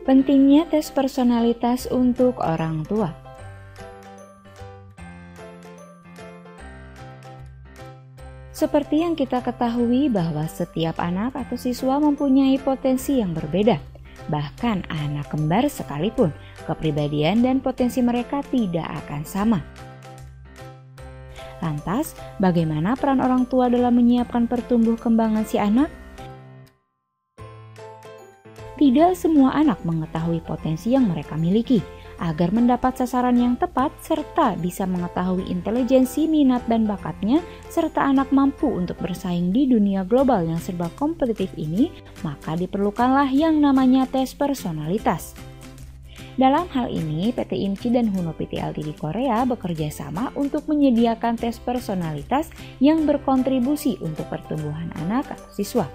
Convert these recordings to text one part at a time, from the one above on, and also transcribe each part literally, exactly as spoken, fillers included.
Pentingnya tes personalitas untuk orang tua. Seperti yang kita ketahui bahwa setiap anak atau siswa mempunyai potensi yang berbeda. Bahkan anak kembar sekalipun, kepribadian dan potensi mereka tidak akan sama. Lantas, bagaimana peran orang tua dalam menyiapkan pertumbuh kembangan si anak? Tidak semua anak mengetahui potensi yang mereka miliki. Agar mendapat sasaran yang tepat serta bisa mengetahui intelijensi, minat, dan bakatnya, serta anak mampu untuk bersaing di dunia global yang serba kompetitif ini, maka diperlukanlah yang namanya tes personalitas. Dalam hal ini, P T IMCI dan Huno P T L T di Korea bekerja sama untuk menyediakan tes personalitas yang berkontribusi untuk pertumbuhan anak atau siswa.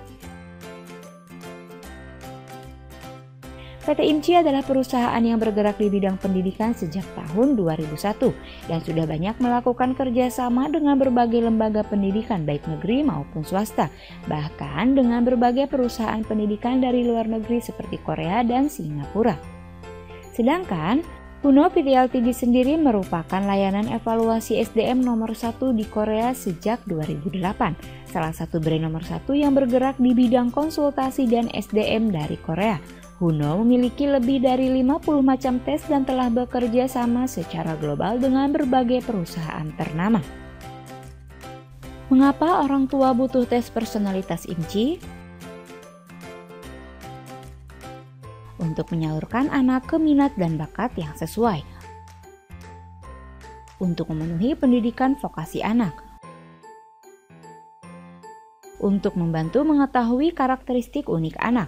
P T IMCI adalah perusahaan yang bergerak di bidang pendidikan sejak tahun dua ribu satu dan sudah banyak melakukan kerjasama dengan berbagai lembaga pendidikan baik negeri maupun swasta, bahkan dengan berbagai perusahaan pendidikan dari luar negeri seperti Korea dan Singapura. Sedangkan Huno P T L T D sendiri merupakan layanan evaluasi S D M nomor satu di Korea sejak dua ribu delapan, salah satu brand nomor satu yang bergerak di bidang konsultasi dan S D M dari Korea. Huno memiliki lebih dari lima puluh macam tes dan telah bekerja sama secara global dengan berbagai perusahaan ternama. Mengapa orang tua butuh tes personalitas IMCI? Untuk menyalurkan anak ke minat dan bakat yang sesuai. Untuk memenuhi pendidikan vokasi anak. Untuk membantu mengetahui karakteristik unik anak.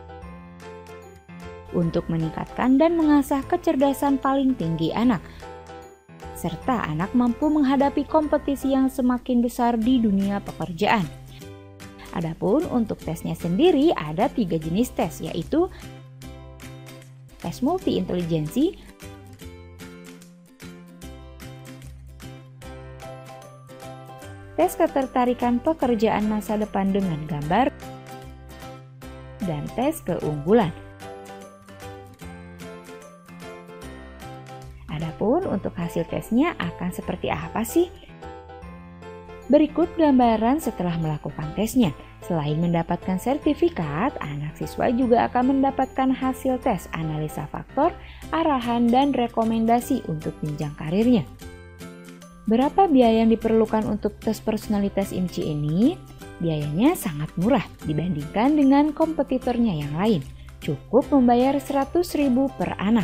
Untuk meningkatkan dan mengasah kecerdasan paling tinggi anak, serta anak mampu menghadapi kompetisi yang semakin besar di dunia pekerjaan. Adapun untuk tesnya sendiri ada tiga jenis tes, yaitu tes multi intelijensi, tes ketertarikan pekerjaan masa depan dengan gambar, dan tes keunggulan. Adapun untuk hasil tesnya akan seperti apa sih? Berikut gambaran setelah melakukan tesnya. Selain mendapatkan sertifikat, anak siswa juga akan mendapatkan hasil tes analisa faktor, arahan, dan rekomendasi untuk jenjang karirnya. Berapa biaya yang diperlukan untuk tes personalitas IMCI ini? Biayanya sangat murah dibandingkan dengan kompetitornya yang lain. Cukup membayar seratus ribu per anak.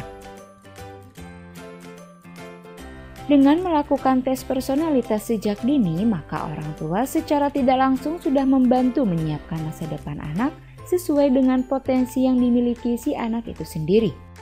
Dengan melakukan tes personalitas sejak dini, maka orang tua secara tidak langsung sudah membantu menyiapkan masa depan anak sesuai dengan potensi yang dimiliki si anak itu sendiri.